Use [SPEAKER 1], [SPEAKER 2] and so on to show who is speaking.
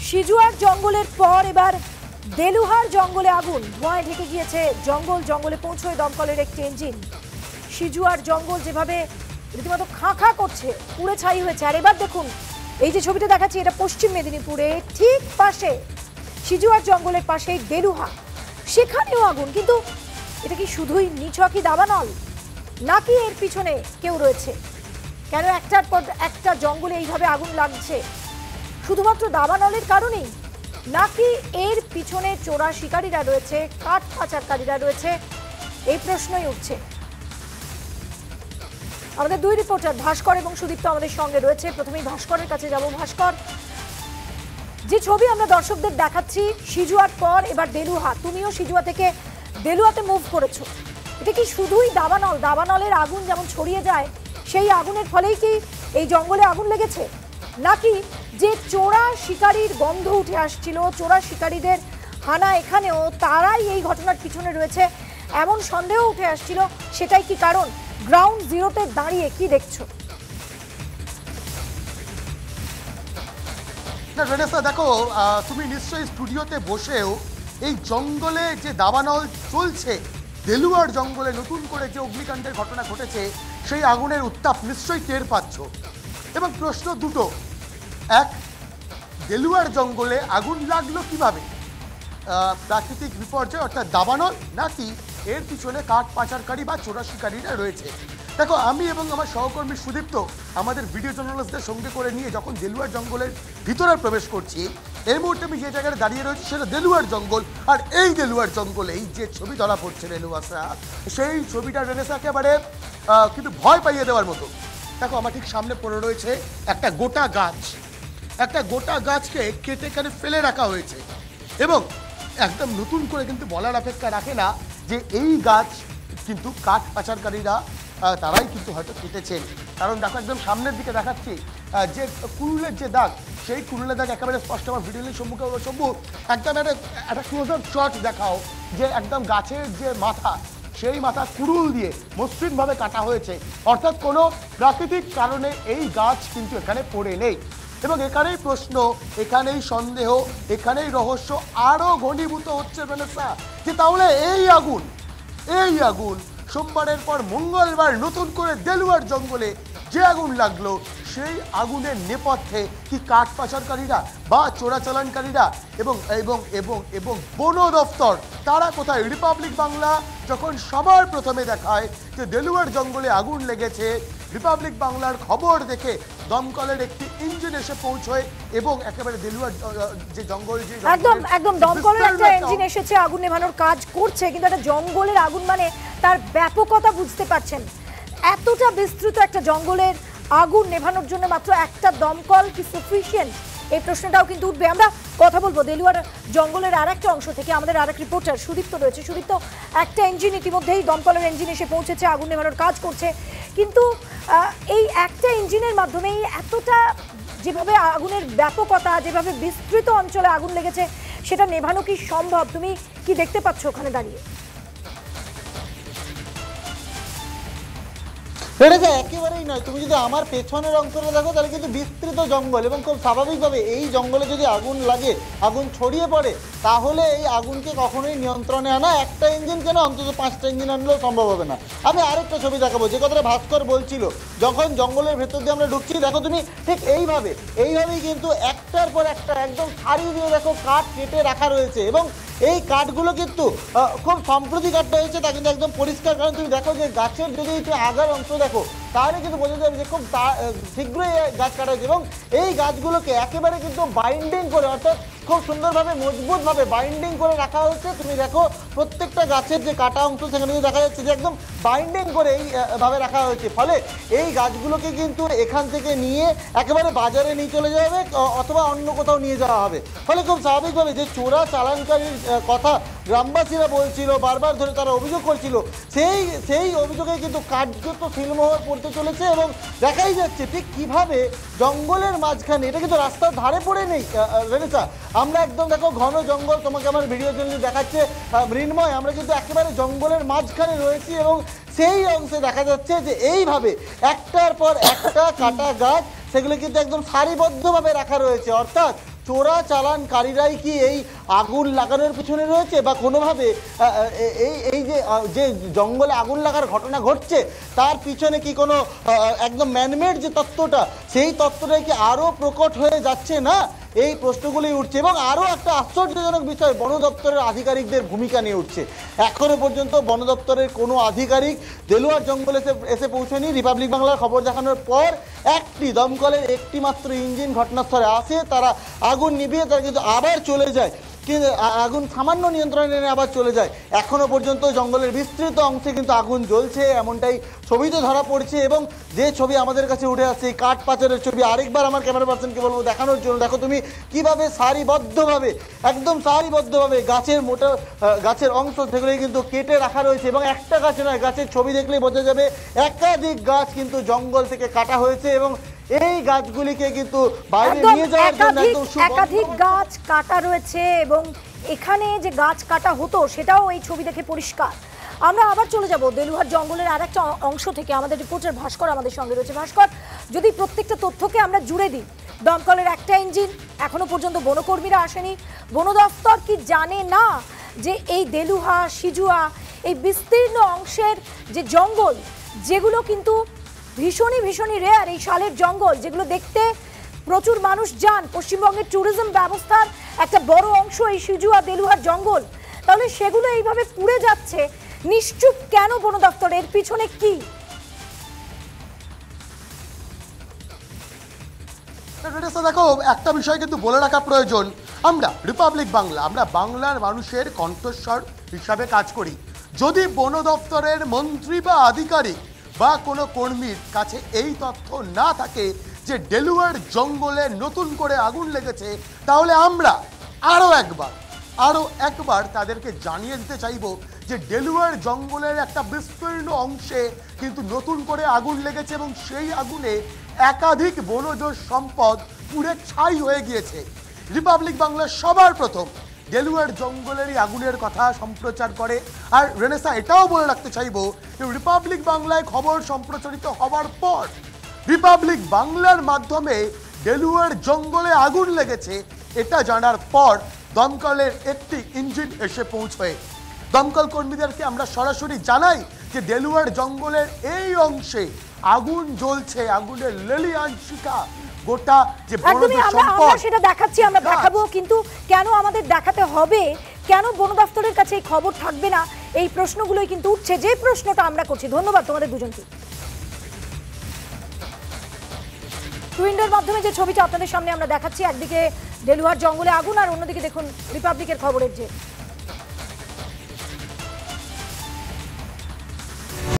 [SPEAKER 1] সিজুয়ার জঙ্গলের পর এবার দেলুহার জঙ্গলে আগুন, ধোঁয়ায় ঢেকে গিয়েছে জঙ্গল। জঙ্গলে পৌঁছয় দমকলের একটি ইঞ্জিন। সিজুয়ার জঙ্গল যেভাবে রীতিমতো খাঁ খাঁ করছে, পুড়ে ছাই হয়েছে। আর এবার দেখুন, এই যে ছবিটা দেখাচ্ছি, এটা পশ্চিম মেদিনীপুরে ঠিক পাশে, সিজুয়ার জঙ্গলের পাশেই দেলুহা, সেখানেও আগুন। কিন্তু এটা কি শুধুই নিছকই দাবানল, নাকি এর পিছনে কেউ রয়েছে? কেন একটার পর একটা জঙ্গলে এইভাবে আগুন লাগছে? শুধুমাত্র দাবানলের কারণেই, নাকি এর পিছনে চোরা শিকারীরা রয়েছে, কাঠ পাচারকারীরা রয়েছে? এই প্রশ্নই উঠছে। আমাদের দুই রিপোর্টার ভাস্কর এবং সুদীপ্ত আমাদের সঙ্গে রয়েছে। প্রথমেই ভাস্করের কাছে যাব। ভাস্কর, যে ছবি আমরা দর্শকদের দেখাচ্ছি সিজুয়ার পর এবার দেলুহা, তুমিও সিজুয়া থেকে দেলুহাতে মুভ করেছো, এটা কি শুধুই দাবানল? দাবানলের আগুন যেমন ছড়িয়ে যায়, সেই আগুনের ফলেই কি এই জঙ্গলে আগুন লেগেছে? নাকি যে চোরা শিকারীর গন্ধ উঠে আসছিল, চোরা শিকারীদের হানা এখানেও, তারাই এই ঘটনার পিছনে রয়েছে এমন সন্দেহ উঠে আসছিল? সেটাই কি কারণ? গ্রাউন্ড জিরোতে দাঁড়িয়ে কি দেখছো?
[SPEAKER 2] না রেনেসা, দেখো, তুমি নিশ্চয়ই স্টুডিওতে বসেও এই জঙ্গলে যে দাবানল চলছে, দেলুয়ার জঙ্গলে নতুন করে যে অগ্নিকাণ্ডের ঘটনা ঘটেছে, সেই আগুনের উত্তাপ নিশ্চয়ই টের পাচ্ছ। এবং প্রশ্ন দুটো, এক, দেলুয়ার জঙ্গলে আগুন লাগলো কিভাবে? প্রাকৃতিক বিপর্যয় অর্থাৎ দাবানল, নাকি এর পিছনে কাঠ পাচারকারী বা চোরা শিকারীরা রয়েছে? দেখো, আমি এবং আমার সহকর্মী সুদীপ্ত আমাদের ভিডিও জার্নালিস্টদের সঙ্গে করে নিয়ে যখন দেলুয়ার জঙ্গলের ভিতরে প্রবেশ করছি, এই মুহূর্তে আমি যে জায়গায় দাঁড়িয়ে রয়েছি সেটা দেলুয়ার জঙ্গল। আর এই দেলুয়ার জঙ্গলেই যে ছবি ধরা পড়ছে রেনুয়াসা, সেই ছবিটা রেনেসা একেবারে কিন্তু ভয় পাইয়ে দেওয়ার মতো। দেখো, আমার ঠিক সামনে পড়ে রয়েছে একটা গোটা গাছ। একটা গোটা গাছকে কেটে এখানে ফেলে রাখা হয়েছে এবং একদম নতুন করে কিন্তু বলার অপেক্ষা রাখে না যে এই গাছ কিন্তু কাঠ পাচারকারীরা তারাই কিন্তু হয়তো কেটেছেন। কারণ দেখো, একদম সামনের দিকে দেখাচ্ছি যে কুরুলের যে দাগ, সেই কুরুলের দাগ একেবারে স্পষ্ট। আমার ভিডিওর সম্মুখে সম্ভব একদম একটা ক্লোজ আপ শট দেখাও যে একদম গাছের যে মাথা, সেই মাথা কুরুল দিয়ে মসৃণভাবে কাটা হয়েছে। অর্থাৎ কোনো প্রাকৃতিক কারণে এই গাছ কিন্তু এখানে পড়ে নেই। এবং এখানেই প্রশ্ন, এখানেই সন্দেহ, এখানেই রহস্য আরও ঘনীভূত হচ্ছে ভেনেসা, যে তাহলে এই আগুন সোমবারের পর মঙ্গলবার নতুন করে দেলুয়ার জঙ্গলে যে আগুন লাগলো, সেই আগুনের নেপথ্যে কি কাঠ পাচারকারীরা বা চোরাচালানকারীরা এবং এবং এবং এবং বন দফতর, তারা কোথায়? রিপাবলিক বাংলা যখন সবার প্রথমে দেখায় যে দেলুয়ার জঙ্গলে আগুন লেগেছে, রিপাবলিক বাংলার খবর দেখে দমকলের একটি ইঞ্জিন এসে পৌঁছয় এবং একেবারে দেলুয়ার যে জঙ্গল, যে
[SPEAKER 1] একদম দমকলের একটা ইঞ্জিন এসেছে, আগুন নেভানোর কাজ করছে। কিন্তু একটা জঙ্গলের আগুন মানে তার ব্যাপকতা বুঝতে পারছেন। এতটা বিস্তৃত একটা জঙ্গলের আগুন নেভানোর জন্য মাত্র একটা দমকল কি সাফিসিয়েন্ট? এই প্রশ্নটাও কিন্তু উঠবে। আমরা কথা বলবো দেলুয়ার জঙ্গলের আরেকটা অংশ থেকে, আমাদের আরেক রিপোর্টার সুদীপ্ত রয়েছে। সুদীপ্ত, একটা ইঞ্জিন ইতিমধ্যেই দমকলের ইঞ্জিন এসে পৌঁছেছে, আগুন নেভানোর কাজ করছে। কিন্তু এই একটা ইঞ্জিনের মাধ্যমেই এতটা যেভাবে আগুনের ব্যাপকতা, যেভাবে বিস্তৃত অঞ্চলে আগুন লেগেছে, সেটা নেভানো কি সম্ভব? তুমি কি দেখতে পাচ্ছ ওখানে দাঁড়িয়ে?
[SPEAKER 3] একেবারেই নয়। তুমি যদি আমার পেছনের অংশটা দেখো, তাহলে কিন্তু বিস্তৃত জঙ্গল এবং খুব স্বাভাবিকভাবে এই জঙ্গলে যদি আগুন লাগে, আগুন ছড়িয়ে পড়ে, তাহলে এই আগুনকে কখনোই নিয়ন্ত্রণে আনা একটা ইঞ্জিন কেন, অন্তত 5টা ইঞ্জিন আনলেও সম্ভব হবে না। আমি আরেকটা ছবি দেখাবো, যে কথাটা ভাস্কর বলছিল, যখন জঙ্গলের ভেতর দিয়ে আমরা ঢুকছি, দেখো তুমি ঠিক এইভাবেই কিন্তু একটার পর একটা একদম সারি দিয়ে দেখো কাঠ কেটে রাখা রয়েছে। এবং এই কাঠগুলো কিন্তু খুব সম্প্রতি কাটতে হয়েছে, তা কিন্তু একদম পরিষ্কার। কারণ তুমি দেখো যে গাছের যদি একটু আগার অংশ দেখো, তাহলে কিন্তু বোঝা যাবে যে খুব শীঘ্রই গাছ কাটা হয়েছে। এবং এই গাছগুলোকে একেবারে কিন্তু বাইন্ডিং করে, অর্থাৎ খুব সুন্দরভাবে মজবুতভাবে বাইন্ডিং করে রাখা হয়েছে। তুমি দেখো প্রত্যেকটা গাছের যে কাটা অংশ, সেখানে দেখা যাচ্ছে যে একদম বাইন্ডিং করে এইভাবে রাখা হয়েছে। ফলে এই গাছগুলোকে কিন্তু এখান থেকে নিয়ে একেবারে বাজারে নিয়ে চলে যাবে অথবা অন্য কোথাও নিয়ে যাওয়া হবে। ফলে খুব স্বাভাবিকভাবে যে চোরা চালানকারীর কথা গ্রামবাসীরা বলছিল, বারবার ধরে তারা অভিযোগ করছিল, সেই অভিযোগে কিন্তু কার্যত সিলমোহর পড়তে চলেছে। এবং দেখাই যাচ্ছে ঠিক কিভাবে জঙ্গলের মাঝখানে, এটা কিন্তু রাস্তার ধারে পড়ে নেই রেনেসা, আমরা একদম দেখো ঘন জঙ্গল, তোমাকে আমার ভিডিও জন্য দেখাচ্ছে মৃন্ময়, আমরা কিন্তু একেবারে জঙ্গলের মাঝখানে রয়েছি। এবং সেই অংশে দেখা যাচ্ছে যে এইভাবে একটার পর একটা কাটা গাছ, সেগুলো কিন্তু একদম সারিবদ্ধভাবে রাখা রয়েছে। অর্থাৎ চোরা চালানকারীরাই কি এই আগুন লাগানোর পিছনে রয়েছে, বা কোনোভাবে এই যে জঙ্গলে আগুন লাগার ঘটনা ঘটছে তার পিছনে কি কোনো একদম ম্যানমেড যে তত্ত্বটা, সেই তত্ত্বটাই কি আরও প্রকট হয়ে যাচ্ছে না? এই প্রশ্নগুলি উঠছে। এবং আরও একটা আশ্চর্যজনক বিষয়, বন দপ্তরের আধিকারিকদের ভূমিকা নিয়ে উঠছে। এখনো পর্যন্ত বন দপ্তরের কোনো আধিকারিক দেলুয়ার জঙ্গলে এসে পৌঁছায়নি। রিপাবলিক বাংলার খবর দেখানোর পর একটি দমকলের একটি মাত্র ইঞ্জিন ঘটনাস্থলে আসে, তারা আগুন নিভিয়ে তারা কিন্তু আবার চলে যায়, কিন্তু আগুন সামান্য নিয়ন্ত্রণে এনে আবার চলে যায়। এখনো পর্যন্ত জঙ্গলের বিস্তৃত অংশে কিন্তু আগুন জ্বলছে, এমনটাই ছবিতে ধরা পড়ছে। এবং যে ছবি আমাদের কাছে উঠে আসছে, এই কাঠ পাচারের ছবি, আরেকবার আমার ক্যামেরা পার্সনকে বলবো দেখানোর জন্য। দেখো তুমি কিভাবে সারিবদ্ধভাবে, একদম সারিবদ্ধভাবে গাছের অংশ সেগুলি কিন্তু কেটে রাখা রয়েছে। এবং একটা গাছ নয়, গাছের ছবি দেখলেই বোঝা যাবে একাধিক গাছ কিন্তু জঙ্গল থেকে কাটা হয়েছে। এবং এই গাছগুলিকে কিন্তু বাইরে নিয়ে যাওয়ার জন্য একদম
[SPEAKER 1] একাধিক গাছ কাটা রয়েছে, এবং এখানে যে গাছ কাটা হতো সেটাও এই ছবি দেখে পরিষ্কার। আমরা আবার চলে যাব দেলুহার জঙ্গলের আর একটা অংশ থেকে। আমাদের রিপোর্টার ভাস্কর আমাদের সঙ্গে রয়েছে। ভাস্কর, যদি প্রত্যেকটা তথ্যকে আমরা জুড়ে দিই, দমকলের একটা ইঞ্জিন, এখনো পর্যন্ত বনকর্মীরা আসেনি, বন দফতর কি জানে না যে এই দেলুহা, সিজুয়া, এই বিস্তীর্ণ অংশের যে জঙ্গল, যেগুলো কিন্তু ভীষণই রেয়ার, এই শালের জঙ্গল যেগুলো দেখতে প্রচুর মানুষ যান, পশ্চিমবঙ্গের ট্যুরিজম ব্যবস্থার একটা বড় অংশ এই সিজুয়া দেলুহার জঙ্গল, তাহলে সেগুলো এইভাবে পুড়ে যাচ্ছে, নিশ্চুপ কেন বন দপ্তর? এর পিছনে কি?
[SPEAKER 2] দেখো, একটা বিষয় কিন্তু বলে রাখা প্রয়োজন, আমরা রিপাবলিক বাংলা, আমরা বাংলার মানুষের কণ্ঠস্বর হিসাবে কাজ করি। যদি বন দপ্তরের মন্ত্রী বা আধিকারিক বা কোনো কর্মীর কাছে এই তথ্য না থাকে যে দেলুয়ার জঙ্গলে নতুন করে আগুন লেগেছে, তাহলে আমরা আরও একবার তাদেরকে জানিয়ে দিতে চাইব যে দেলুয়ার জঙ্গলের একটা বিস্তীর্ণ অংশে কিন্তু নতুন করে আগুন লেগেছে, এবং সেই আগুনে একাধিক বনজ সম্পদ পুড়ে ছাই হয়ে গিয়েছে। রিপাবলিক বাংলা সবার প্রথম দেলুয়ার জঙ্গলেরই আগুনের কথা সম্প্রচার করে। আর রেনেসা, এটাও বলে রাখতে চাইবো যে রিপাবলিক বাংলায় খবর সম্প্রচারিত হওয়ার পর রিপাবলিক বাংলার মাধ্যমে দেলুয়ার জঙ্গলে আগুন লেগেছে এটা জানার পর দমকলের একটি ইঞ্জিন এসে পৌঁছয়। দমকল কর্মীদেরকে আমরা সরাসরি জানাই যে দেলুয়ার জঙ্গলের এই অংশে আগুন জ্বলছে, আগুনের লেলিহান শিখা, গোটা যে বনজ সম্পদ
[SPEAKER 1] সেটা দেখাচ্ছি, আমরা দেখাবো, কিন্তু কেন আমাদের দেখাতে হবে? কেন বন দপ্তরের কাছে এই খবর থাকবে না? এই প্রশ্নগুলোই কিন্তু উঠছে, যে প্রশ্নটা আমরা করছি। ধন্যবাদ তোমাদের দুজনকে। টুইন্ডের মাধ্যমে যে ছবিটা আপনাদের সামনে আমরা দেখাচ্ছি, একদিকে দেলুহার জঙ্গলে আগুন, আর অন্যদিকে দেখুন রিপাবলিকের খবরের যে